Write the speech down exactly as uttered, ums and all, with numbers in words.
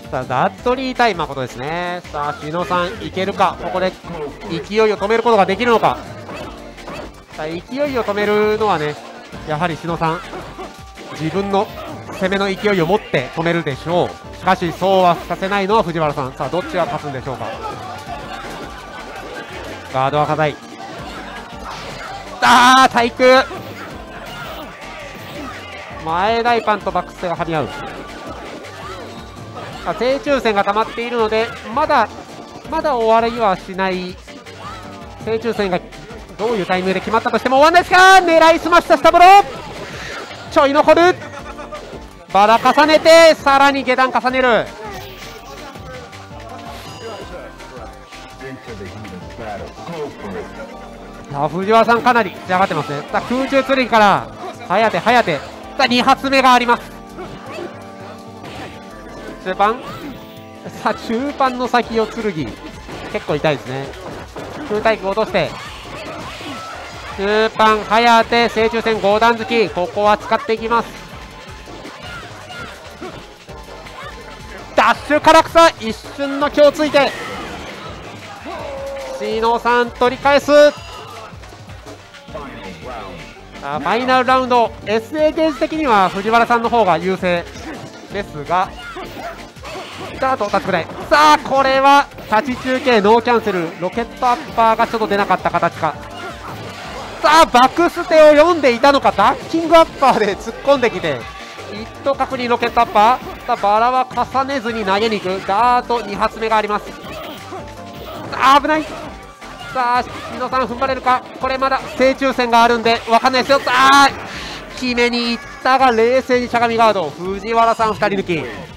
さあダッドリー対誠ですね。さあ篠さんいけるか。ここで勢いを止めることができるのか。さあ勢いを止めるのはね、やはり篠さん自分の攻めの勢いを持って止めるでしょう。しかしそうはさせないのは藤原さん。さあどっちが勝つんでしょうか。ガードは硬い。あー対空、前大パンとバックステが張り合う。あ正中線が溜まっているのでまだまだ終わりはしない。正中線がどういうタイミングで決まったとしても終わんないですか。狙いすました下風呂、ちょい残る。バラ重ねてさらに下段重ねる。さあ藤原さんかなり仕上がってますね。さあ空中剣から早手早手。さあに発目があります。中盤、さあ中盤の先を剣結構痛いですね。空対空落として中盤早手正中線ご段突き、ここは使っていきます。ダッシュから草、一瞬の気をついて篠さん取り返す。あファイナルラウンド エスエー ゲージ的には藤原さんの方が優勢ですが、スタート立ちくらい。さあこれは立ち中継ノーキャンセル、ロケットアッパーがちょっと出なかった形か。さあバックステを読んでいたのか。ダッキングアッパーで突っ込んできて一等確認ロケットアッパー。さあバラは重ねずに投げに行く。ダートに発目があります。あ危ない。さあ篠さん踏ん張れるか。これまだ正中線があるんで分かんないですよ。さあ決めにいったが冷静にしゃがみガード。藤原さんふたり抜き。